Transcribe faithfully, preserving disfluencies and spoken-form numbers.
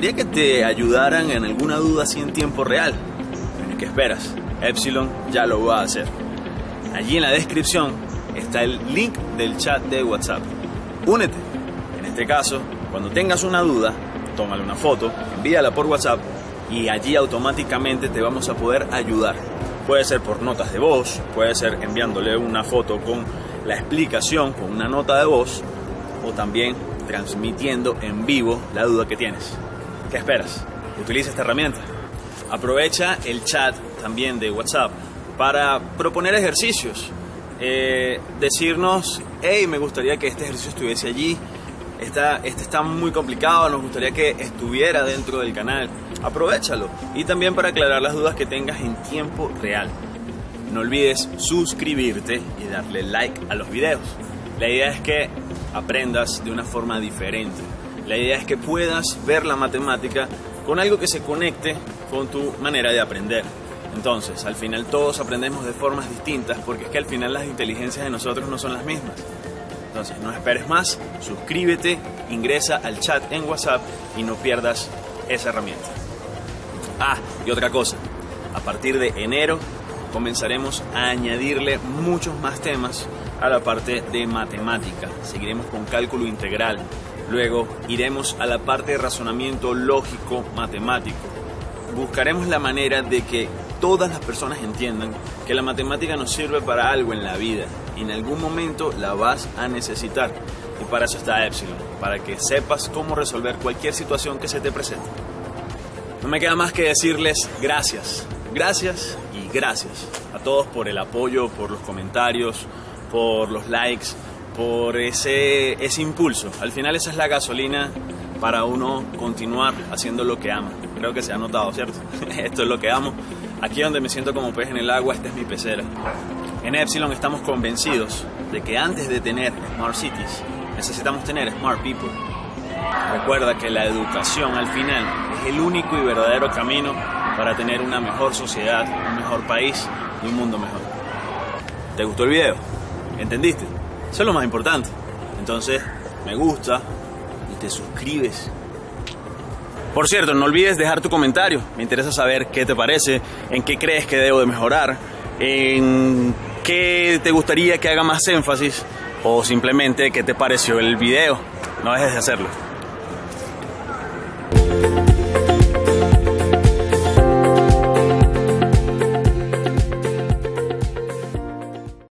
gustaría que te ayudaran en alguna duda así en tiempo real? Bueno, ¿qué esperas? Epsilon ya lo va a hacer. Allí en la descripción está el link del chat de WhatsApp. Únete. En este caso, cuando tengas una duda, tómale una foto, envíala por WhatsApp y allí automáticamente te vamos a poder ayudar. Puede ser por notas de voz, puede ser enviándole una foto con la explicación, con una nota de voz, o también transmitiendo en vivo la duda que tienes. ¿Qué esperas? Utiliza esta herramienta. Aprovecha el chat también de WhatsApp para proponer ejercicios. Eh, decirnos, hey, me gustaría que este ejercicio estuviese allí. Esta, este está muy complicado, nos gustaría que estuviera dentro del canal. Aprovechalo. Y también para aclarar las dudas que tengas en tiempo real. No olvides suscribirte y darle like a los videos. La idea es que aprendas de una forma diferente. La idea es que puedas ver la matemática con algo que se conecte con tu manera de aprender. Entonces, al final todos aprendemos de formas distintas porque es que al final las inteligencias de nosotros no son las mismas. Entonces, no esperes más, suscríbete, ingresa al chat en WhatsApp y no pierdas esa herramienta. Ah, y otra cosa, a partir de enero comenzaremos a añadirle muchos más temas a la parte de matemática. Seguiremos con cálculo integral, luego iremos a la parte de razonamiento lógico matemático. Buscaremos la manera de que todas las personas entiendan que la matemática nos sirve para algo en la vida y en algún momento la vas a necesitar. Y para eso está Epsilon, para que sepas cómo resolver cualquier situación que se te presente. No me queda más que decirles gracias, gracias y gracias a todos por el apoyo, por los comentarios, por los likes, por ese, ese impulso. Al final esa es la gasolina para uno continuar haciendo lo que ama. Creo que se ha notado, ¿cierto? Esto es lo que amo. Aquí donde me siento como pez en el agua, esta es mi pecera. En Epsilon estamos convencidos de que antes de tener Smart Cities, necesitamos tener Smart People. Recuerda que la educación al final es el único y verdadero camino para tener una mejor sociedad, un mejor país y un mundo mejor. ¿Te gustó el video? ¿Entendiste? Eso es lo más importante. Entonces, me gusta y te suscribes. Por cierto, no olvides dejar tu comentario. Me interesa saber qué te parece, en qué crees que debo de mejorar, en qué te gustaría que haga más énfasis o simplemente qué te pareció el video. No dejes de hacerlo.